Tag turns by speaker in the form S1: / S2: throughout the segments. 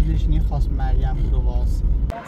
S1: دلش نخواست مریم رو واسه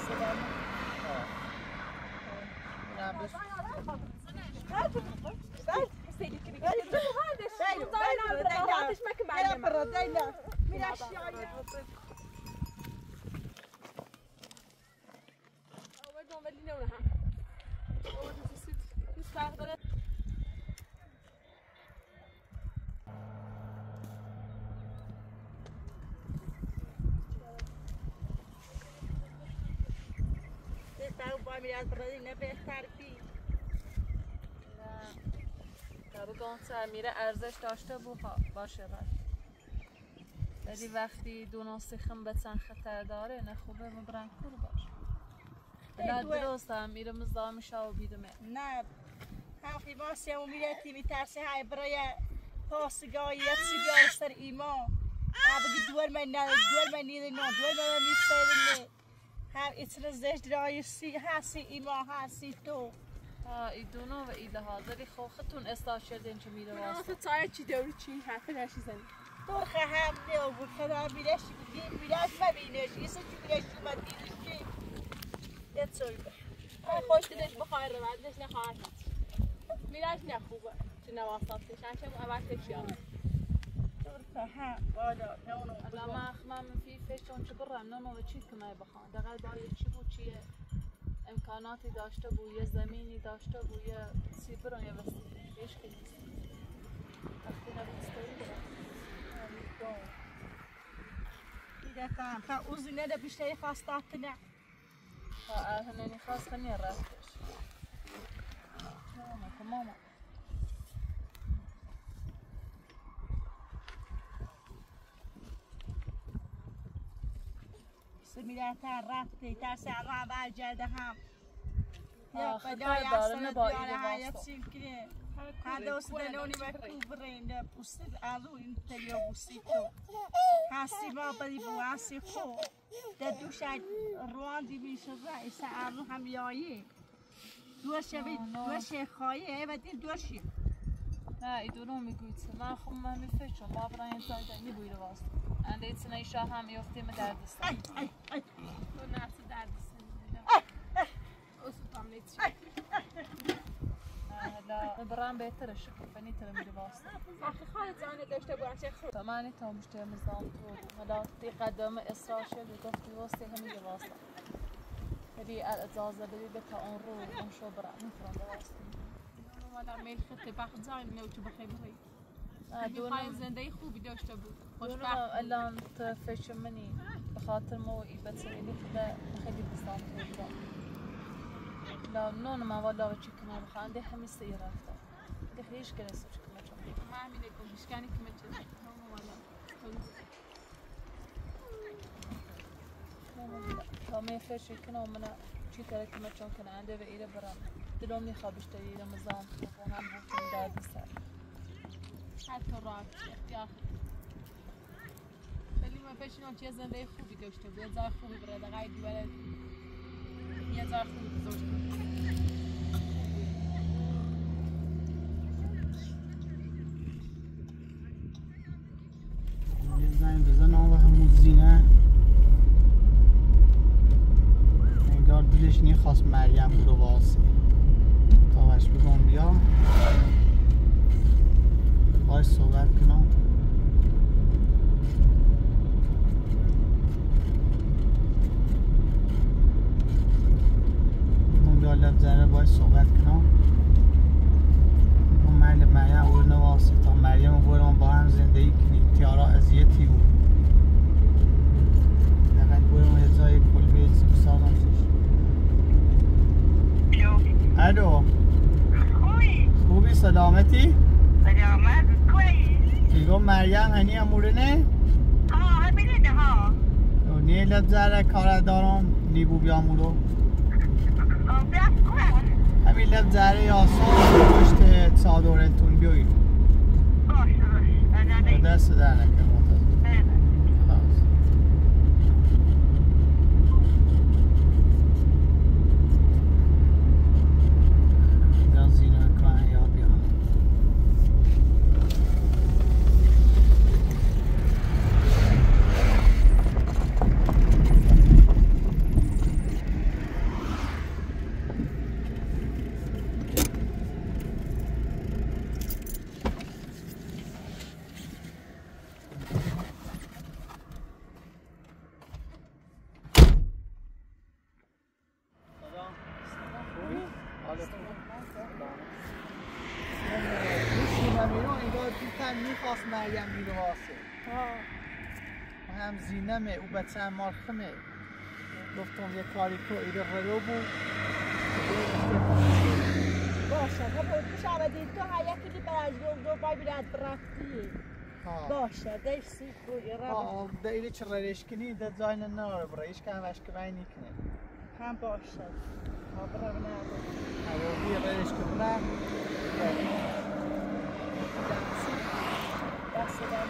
S2: میره ارزش داشته باشه ولی وقتی دو ناسخم بتن خطر داره نه خوبه مبرن کور باشه بلا درست هم میره مزدام شاو بیدمه
S3: نه حقی باسی همون میرتی میترسی های برای پاسگاهی یکی بیار سر ایمان بگی دور من نیده نه دور من نیسته هم ایتر زشت رایسی هستی ایمان هستی تو
S2: ایدونو و ایده حاضری خوختون استاشدین چه میره واسه
S4: آخه تای چی دوری چی حرفه نشی زنی
S3: دور خواهم نیو بود خدا میرش مبینش یه سچی میرش اومد دیدش چی یه چوی
S4: خوش دیدش بخواهی رو بعدش نخواهد میرش نخوبه چه نواسطش همچه اول تشیار
S3: دور خواهم بالا نونو
S2: الا ما اخمام فی فشون چه برم نونو و چی کنای بخواه دقل باید چی بود چیه امکاناتی داشته بود یه زمینی داشته بود یه سی برون یه وسیله بیش که نیست وقتی نبیستایی برم
S3: دیده تا اوزی نده بیشتری خواستات نه
S2: هنونی خواست کنی رفتش ماما
S3: میره تا رفتی تا سرما برگرده هم یا
S2: خدای داره با ایده
S3: واسه هذا وصلوني بكوبرين بوستي الو انت يا بوستيتو هاسي ما بدي بواسي خو دوش روان دي میشه رئیس الو هم یایی دوش خواهی بدین دوشی
S2: نه ایدونو میگوید من خب من میفشم ما برای این سایده میبویده واسه انده ایتسنه ایشا هم یفتیم دردستان
S4: تو نفس دردستان اصول هم نیتشی
S2: لا برام بهتره شکل فنی تر میره واسه
S4: آخه خالد زانه داشته باشم چه خوب
S2: تمانی تا مشته مزدام تو حالا تی قدم اصرار شد و گفتی واسه همیشه واسه هدی اجازه بدی بتا اون رو اون شو برام میفرام واسه
S4: والا میل خطه بخت زان نو تو بخیر بخیر میخوای زندگی خوبی داشته بود
S2: خوشبخت الان تفش منی بخاطر مو بتسوي خدا خلي بستان تو لا نون ما ولا وجهك ما بخان ده هم السيارة أكتر ده خليش كده سوتش كم تشوف
S4: ما عملي لكم إيش كانك كم تشوف
S2: لا ما يفرش كنا ومنا شيء ترى كم تشوف كنا عنده بقية برام دلومني خابش تري رمضان وهم بوكم دار بسال
S4: حتى راك يا أخي خلي ما فيش نوع شيء زندگی خوبی داشته بود یه جای خوبی برای دقیق دیواره یه جای خوبی داشته
S1: زنگ بزن آن و همون زینه انگار دلش نخواست مریم رو واسه تا وش بگم بیا باید صحبت کنم من ذره باید صحبت کنم اون مریم او نواسه تا مریم برام با هم زندگی کنیم تیارا اذیتی بود دقیق برام یه جای کل بیت سالم الو خوبی سلامتی؟
S5: سلامت کوی
S1: دیگه مریم هنی اموره نه؟
S5: همینه ها
S1: نیه لبزره کار دارم نیبو بیامورو همین لبزره یا سال پشت صادورتون بیایید دست در نکن هم میخواست مریم میره واسه و هم زینمه او به چند مارخمه گفتم یه کاری که ایره غلو بود
S3: باشه همون شبه تو حیاتی برای دو بای بیرد برفتی باشه دیش سیب روی رب
S1: ده ایره چه ریش کنی ده زاین ناره برای ایش که همش که بای نیکنه
S3: هم باشه برم نده
S1: هوا ریش که برم
S3: دست دارم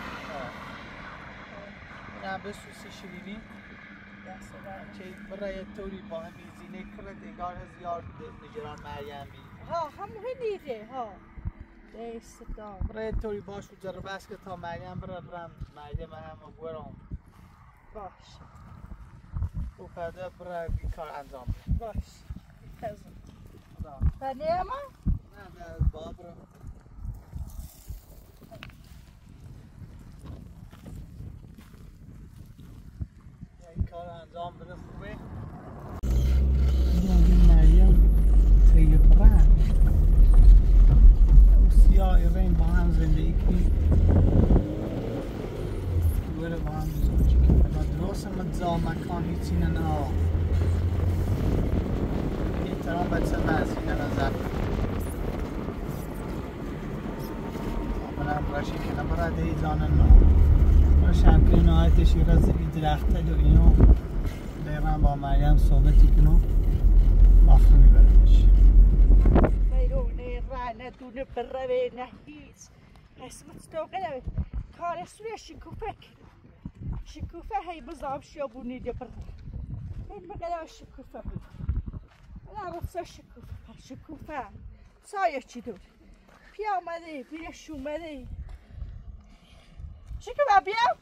S1: نه بسوسی شیرینی
S3: دست دارم
S1: چه برای توری با همی زینه کرد انگار هزیار نگران مریمی
S3: همون نیده دیست دارم
S1: برای توری باش و جرب بس که تا مریم برم مریم هم برم
S3: باش
S1: او پده برای این کار انجام
S3: باش تزم
S1: خدا
S3: بنیه ما؟
S1: نه از باب رو این کار انجام بده خوبه مریم تیه برن سیاه ایرین با هم زندگی کنی دوره با هم زندگی کنی درست مدزا مکان هیچی نه احترام بچه مزینه نظر برم راشی کنه برای دیزانه نه راشم که نهایتش ایرز ای درخته دو اینو دیرم با مریم صحبتی کنو وقت میبرمش
S3: بیرونه رانه دونه بروه نه هیچ اسمت تو قلبه کار سوی شکوفه هی بزام شیابونی دی بر این بقیده شکوفه بود انا رفته شکوفه سایه چی دور بیا آمده بیا شومده شکوفه بیا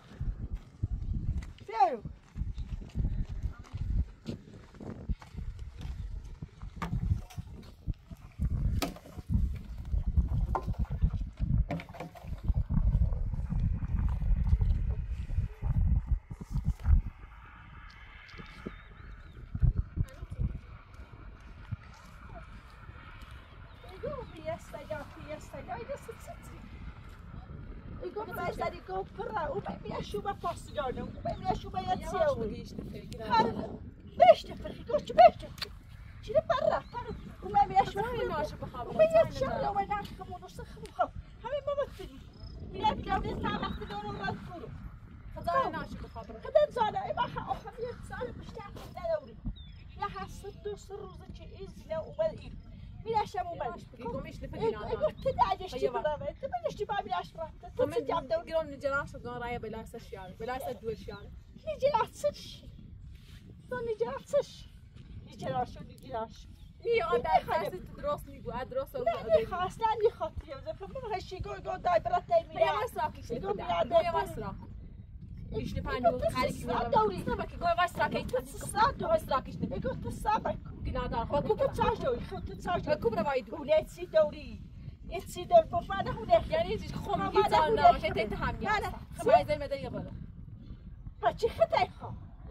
S3: شوبه پاسدارم و من شوبه یادسیام بیشتر فرقی گوش بیشتر چی برا و من میاشم
S4: ناشه بخوام
S3: و من یادسیام و من نخمون و سخمون خو همین مبتدی میاد جوری ساعت دور و رد کرو
S4: خدا ناشه بخوام
S3: خدا زاده ای بخا آخر یه سال بیشتر نداری یا حسد دوست روزه چه ایزنه اومد میاشم اومد
S4: گومیش لفدینا
S3: اگه تدعیشتی برام تو بدشتی با میاش برات تو جاب دور
S4: گرون نجلاس گان رايه بلا سشيال بلا سدول شال
S3: نجلاسش تو نجلاسش نجلاش
S4: ني آدم خاصی درست میگو درست
S3: نه خاصلا نخاطی بزن من هشی گو دای برات میاد
S4: یا واسراکش یا واسراک ایش نپانو خالی
S3: دوری
S4: که گوی واسراکی تو واسراکش نه
S3: بگو تو سابق
S4: گناه
S3: خود تو چاشوی خود چاشوی
S4: کوبره باید
S3: اونت سی دوری اتسی دور بفاده هونه
S4: یعنی چیز خون گیزان نمیشه تیت هم یا خمای زل مدنی قبله
S3: بچه خدای خو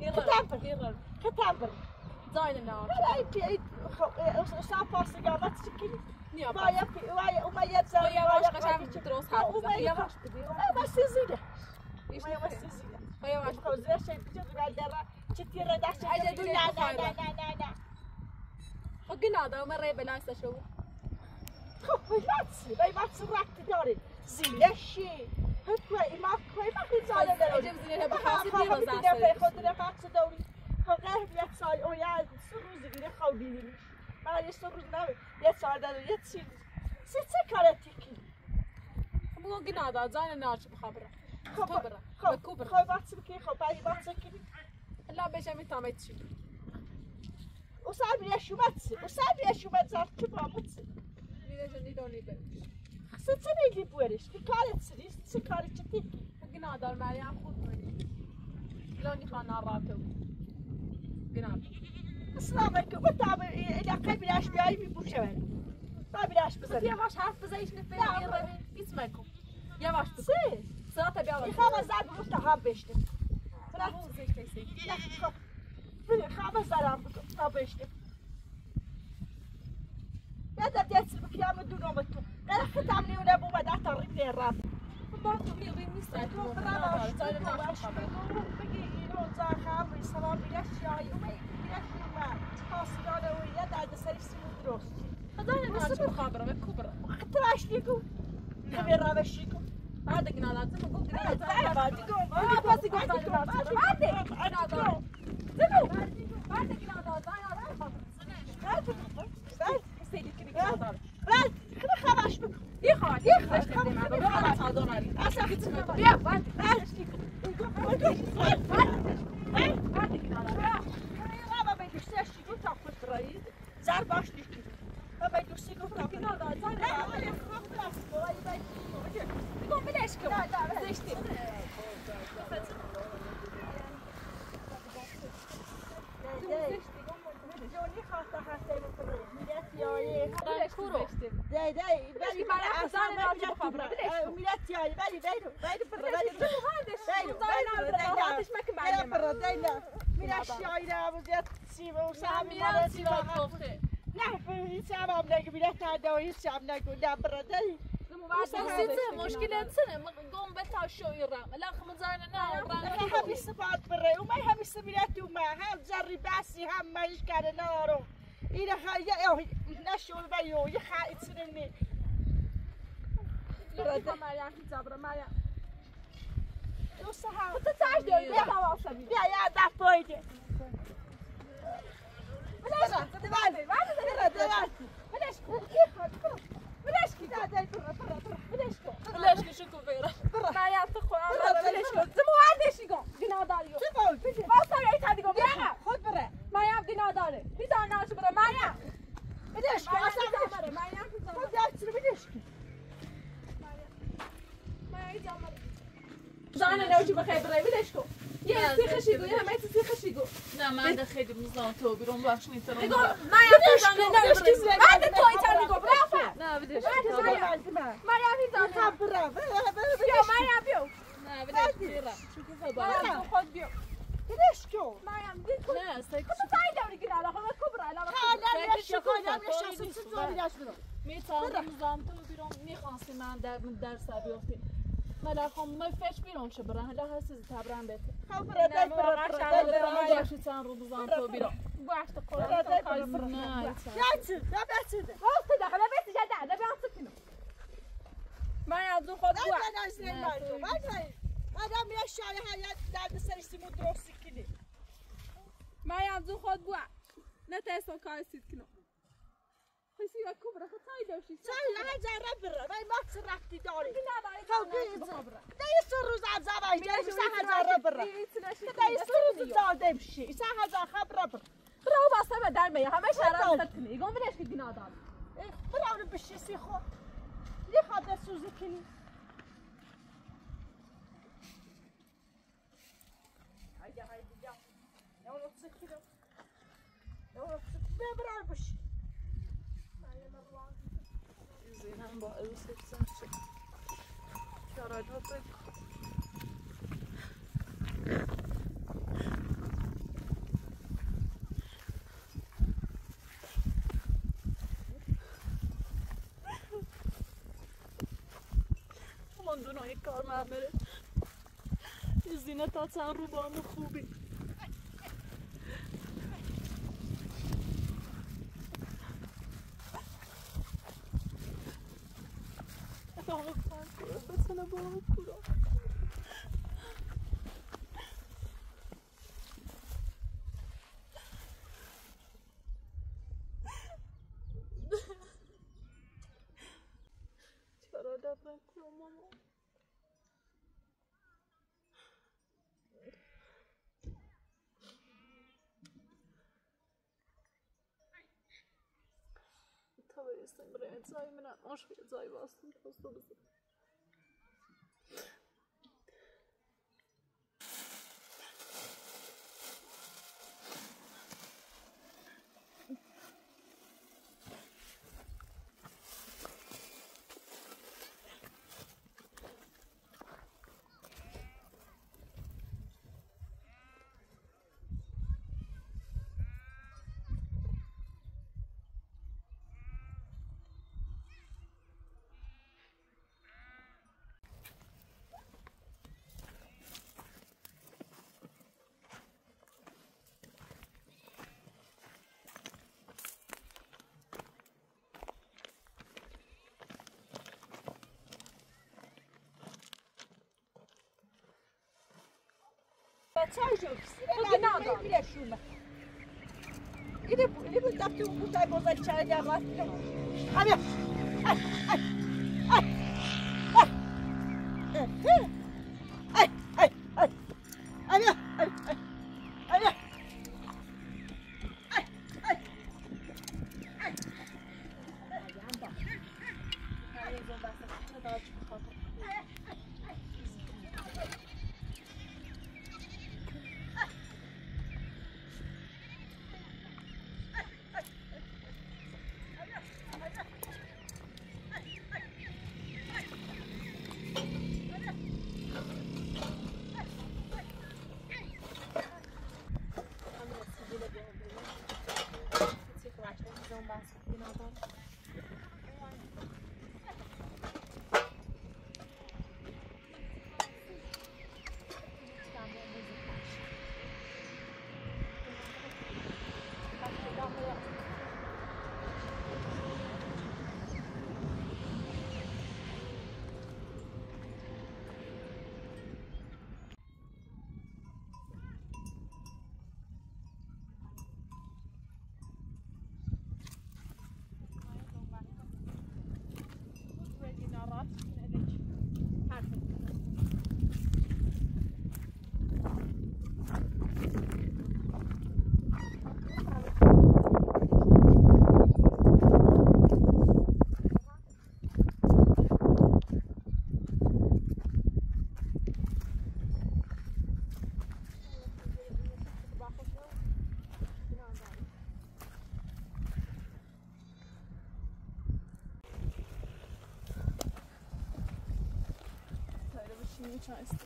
S3: ختم
S4: زاین نام
S3: لا بيعيد صافاص قامت سكين
S4: نیا
S3: بايا بايا وما يتزاوي
S4: یا واش قشنگ درست حرف یا واش
S3: بس يزيد
S4: ایش
S3: ما بس يزيد
S4: یا واش
S3: خوزر شيء بتجي قاعد درا كثير داش
S4: أجل
S3: لا لا لا لا لا
S4: وقنا هذا مرة بلا شو
S3: خو باي ماتس راكت داري زين شيء هكوي ما كوي ما في زال داري
S4: جيب زين بحاسب دي
S3: خو
S4: وزاسة
S3: خدنا ماتس دوري خو غير بيت سال او يا سروز غير خودي ما يسروز لا يت سال داري يت سي كاراتيكي
S4: مو قنا هذا زين ناش بخبره
S3: خبره
S4: كبره
S3: خو ماتس بكي خو باي ماتس كي
S4: لا بيجي من تامت شيء
S3: وصعب يا شو بتزار كبر متس
S4: ليش ندوني بس
S3: ستني اللي بورش كانت سكاري تشتكي
S4: قنا هذا المريم خود مني لوني خانا راتو قنا
S3: السلام عليكم وتعب إذا قلبي لاش بياي بيبوشوا ما بلاش بزر
S4: يا واش حرف زيش نفلا اسمعكم يا واش
S3: سي
S4: صراحة بيعمل
S3: يخاف زاد مستحب بيشتم
S4: لا هو زيش كيسي
S3: لا خاف زاد بيشتم يا ده بيتس بكيام دونومتو قال ختامني ولا ابو بدات الريب الراب
S4: باید تو بیایی نیست
S3: تو برای بگی اینو زاخم سلام میگه شایی و میگه من خواستگانه و یه درد سری سیمون درست
S4: هذا ناچ مخابرة وكبرى
S3: حتى باش ليكو خبير رابشيكو
S4: هذا قنادات نقول قنادات
S3: بعد تقوم
S4: بس يقول قنادات بعد قنادات زبو بعد قنادات
S3: بعد
S4: سيدي كذي قنادات
S3: بعد خذ خراش بك
S4: يخاف يخاف بعد هذول علي
S3: اسافت
S4: يا بعد
S3: بعد رابا بيدشتاش يقول تاخذ رئيس زار باش ليكو ما بيدوسي يقول تاخذ قنادات
S4: يقول بلاش كم لا زيشتي
S3: جوني خاطر حتى ميلات ياي
S4: كورو
S3: داي بالي
S4: ما ياخذ انا ناجي بخبره
S3: ميلات ياي بالي برا
S4: هذا ما كمان
S3: برا داينا ميلات ياي لا وزيت سيبه وسامي
S4: ميلاد سيبا توفي
S3: لا في سامي بنلاقي ميلات هذا ويسام نقول لا برا داي
S4: مشكلة سنة قوم بتاع شو يرام لا خمزانة
S3: لا هم يصفات برا وما هم يسميلات وما هم جري باسي هم ما يشكال نارو إذا خايا نشوا البيو يخايت سنني
S4: ما يا حجاب ما يا
S3: توصها
S4: تتعجب يا واصل
S3: يا دا فويدي
S4: بلاش تبالي بلاش بلاش كذا داي بلاش شكو فيرا ما يا تخو بلاش زمو عندي شيكو دينا داريو ما صار يتعدي قوم يا
S3: خذ برا
S4: ما يا دينا داري في دانا شبرا ما يا
S3: بديش
S4: ما يا ما يا
S3: خذ يا تسري بديش
S4: ما يا جامر زانا لو جيب خيبري بلاش يا تخشيقو يا ما تخشيقو
S2: لا ما عندها خير مزلان تو بيرون باش نيتر
S4: ما يا زانا ما عندك توي تاني قو برافو
S2: لا بديش
S4: ما يا في زانا
S3: برا
S4: بيو ما يا بيو
S2: لا بديش كثيرة شوفي
S4: ما
S2: خبر
S4: يا خذ بيو
S3: بديش كو
S4: ما يا بديك
S2: لا سيك
S4: كنت تعيد دوري كده على خمس كبرى على
S3: لا ليش كو ليش تصور ليش برا
S2: ميتان مزلان تو بيرون نيخانسي من درس بيوفتي ملاخم ما فيش بيرون شبرا هلا هسه تابران بيت
S3: برا داي برا
S2: باش تان رو مزلان تو بيرون
S4: باش تقول
S3: برا داي برا
S2: لا
S3: يا تسد لا بتسد
S4: وقت دخل بيت جدع ده بيعطيك ما يا زو خذ
S3: لا لا زين ما هذا ميا الشاي هاي داد سرسي مو دروس كني
S4: ما يا زو خذ بوا نتاسو كايسيت كنو خيسي كبرى خطاي دوشي
S3: ساي لا جرب برا ما تسرحتي دوري
S4: لا لا
S3: خوكي ده يسر زعب زعب يجي ساعة جرب برا ده يسر زعب دمشي ساعة زعب خبر برا
S4: برا بس ما دار ميا همش شارع سكني يقوم ليش كدينا دار
S3: برا بشي سيخو ليه خاطر سوزي كني برا بشي
S2: زين هم بقى يوسف سنشي شراد هطيك من دون هيك كار ما عملت الزينة تاعتها ربع مخوبي بس أنا بقول كورة ترى ده بنكو ماما تبي استمر زي من مش زي واصل خصوصا
S3: co już? Ile szuma? Ile by tak tu tutaj bo zaczęli ja was. Ania! Aj! Aj! Aj! Aj! Aj! Aj! Ania! Aj! Aj! Ania! Aj! Aj! Aj!
S2: Trying to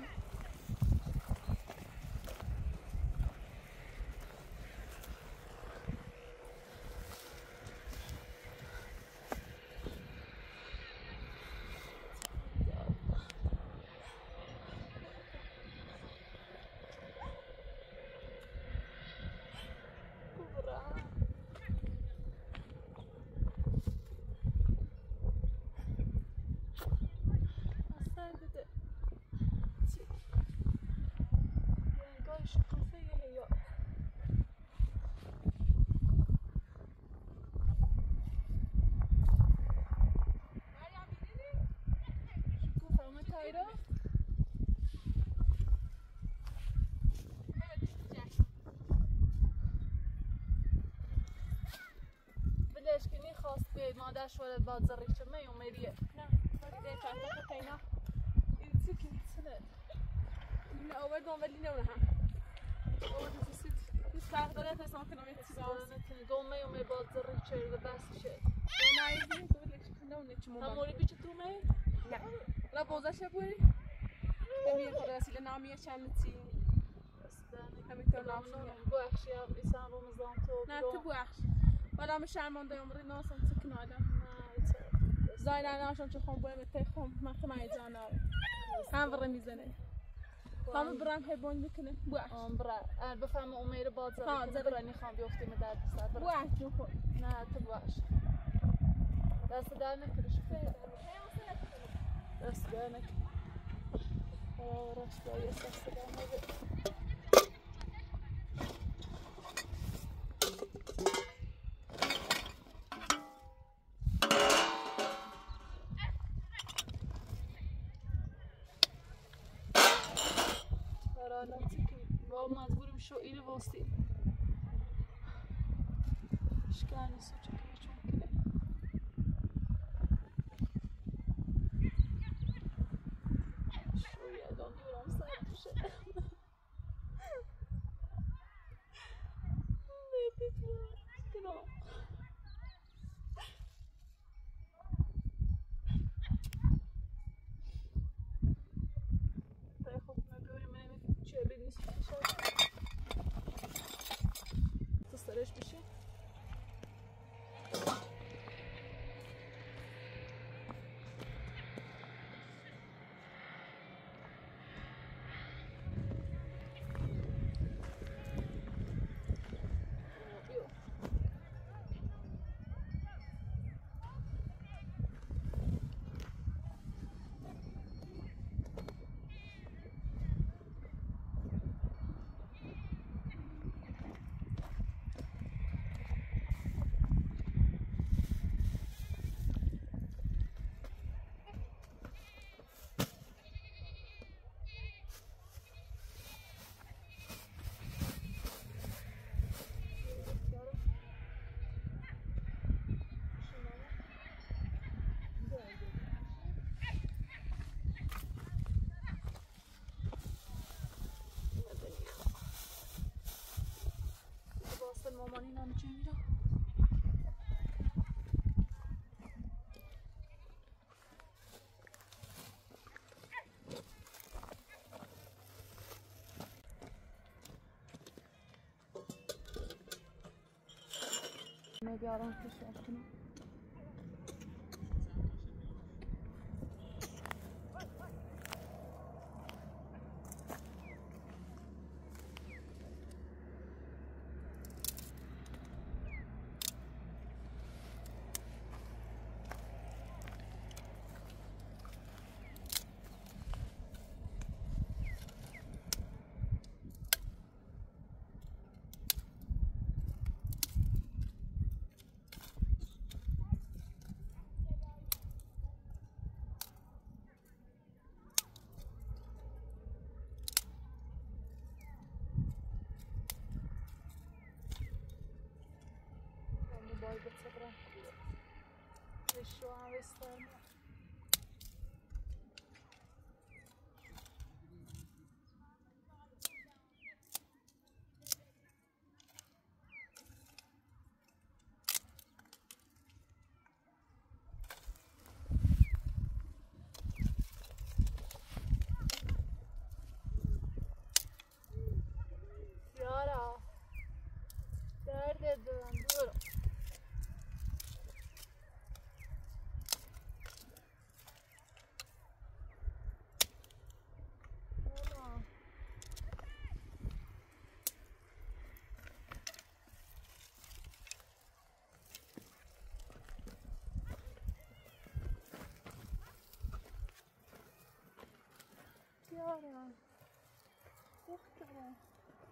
S2: مادرش ولا بازاري كم يوم يريح نعم هذه تعرف كينا يمسك سنة من أول ما بدينا ونها أول تسيت تستعمل ثلاثة سنوات كنا متساويين قوم يوم بازاري شيء بس شيء أنا عايزين تقول لك كنا ونتشمو هموري بيجتومي لا لا بازار شبوي تبي خلاص لنا عمية شامتي هم يتناقشون بوحش يا إنسان رمضان تو لا تبوحش ولا مش عم يوم رينا سنتكنا هذا زين أنا عشان تخون بوي متخون ما خماي جانا هم برميزني هم برام هيبون بكنه بوحش برا أنا بفهم أمير بازار ها زبراني خام بيوفتي مدرسة بوحش نخون لا تبوحش بس دانك رشفة بس دانك رشفة يسقط دانك مجبورم شو اینو واسه اشکالی سوچه که چون کنه شو یادم دورم سر بشه نگارم کشم کنم. شو عم يستنى يارا درد دلم برو يارا دخترم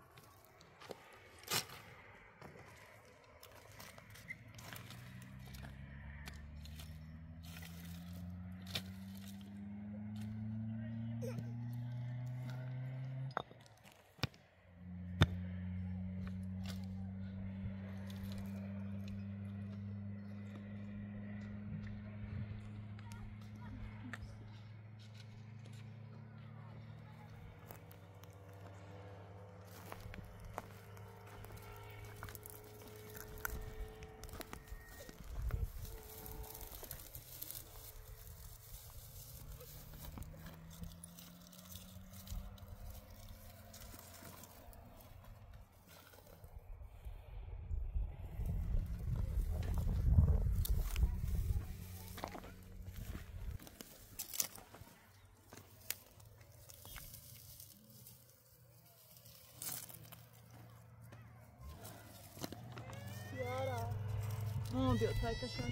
S2: بیا تایتشون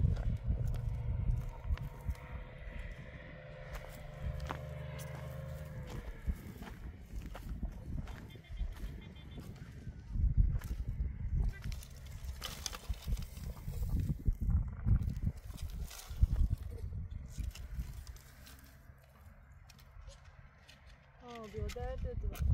S2: بیا درد دل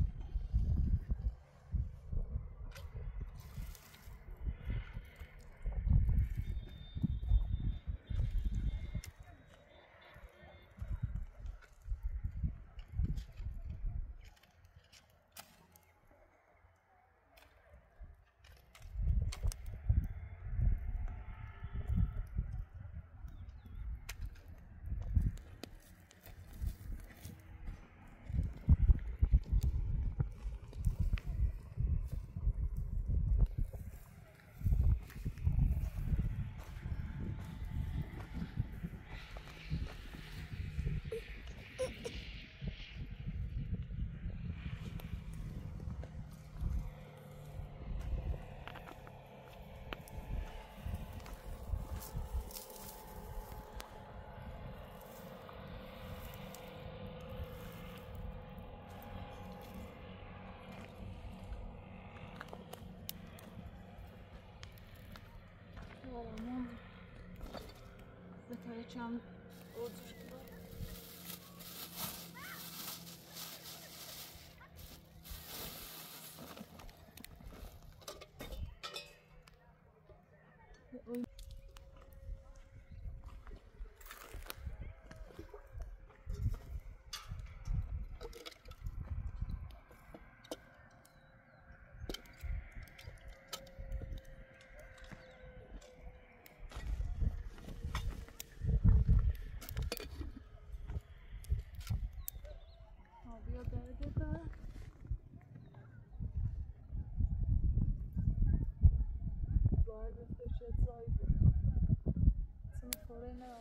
S2: Aman. Zaten جت زايد سنفورنا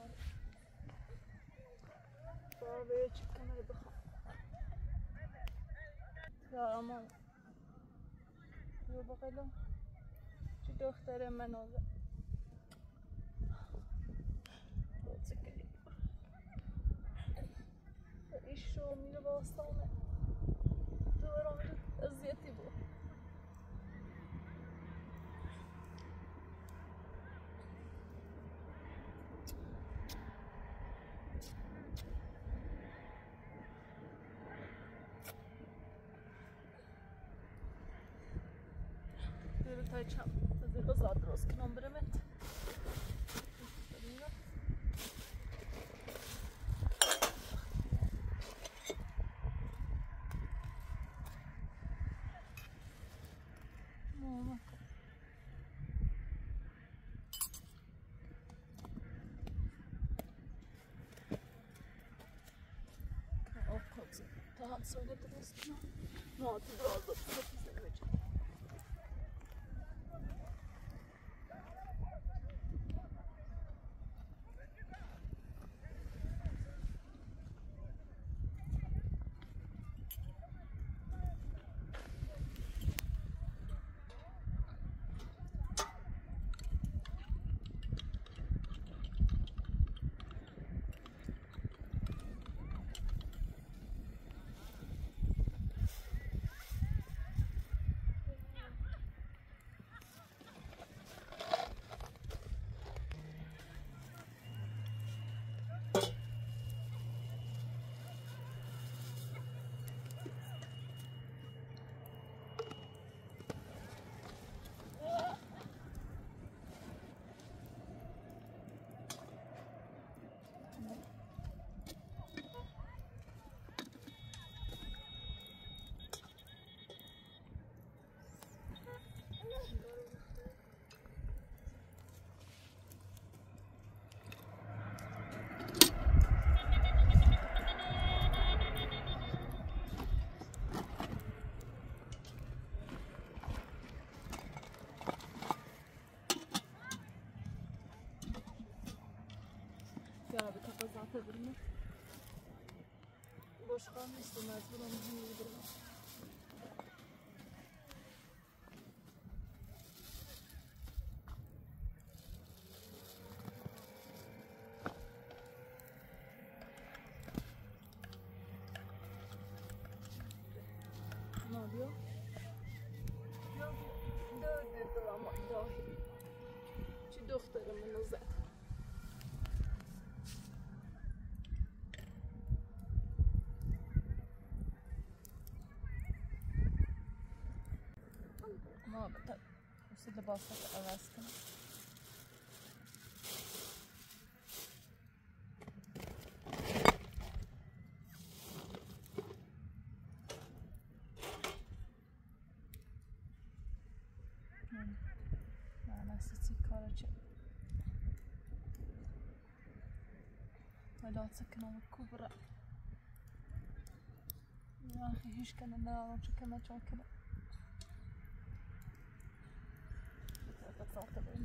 S2: بابا يشكنا بخا يا أمان يا بقيلو شو دختر منو شو میره باستانه دورا میره اذیتی بود دیره تای چم بذار بزار درست کنم برمت Tamam söylediniz mi? Muhatı biraz da bize Ya bir kafa zaten durmuş. Boş kalmıştı mecbur onu yürüdürüm. Ne oluyor? Yok, dördürdü ama dahi. Şu doktorumun uzak. ما وصل لباصة ألاسكا أنا ستي كارجة ولا تسكنوا الكبرى يا أخي هيش كان لا كما كذا صوت بيني